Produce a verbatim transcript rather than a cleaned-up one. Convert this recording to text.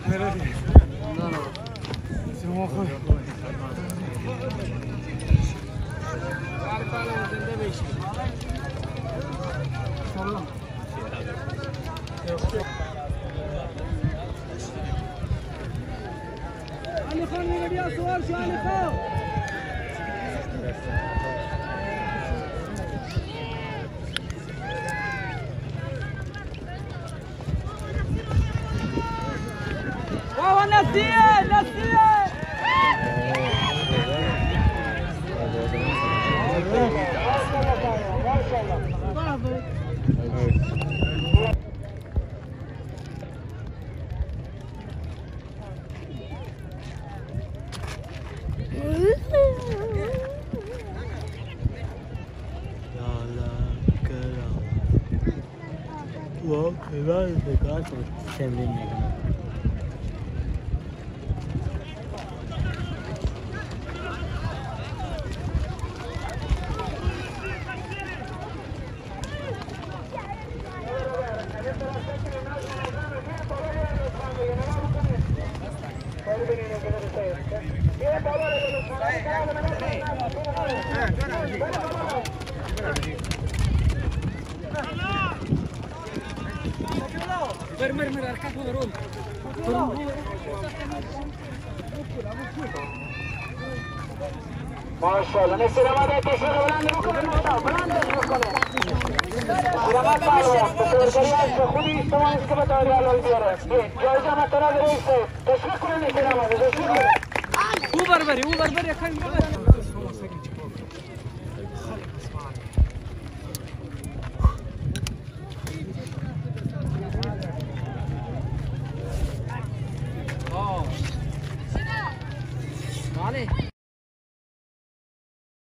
علي خان يبي صور شو علي خان واو نسيه نسيه ما شاء الله واو خیلی بکار شد تمرین میکنه. مر مر مر اركب ورون ما شاء الله نسي رمضان تشغل بلند بكره بلند بكره رمضان تعالوا تصور خودی استوان اسکه بتاری علال بیاره جایزه مطلع رئیس تشویق کنه نسي رمضان تشویق کنه او بربری او بربری خیلی اه علي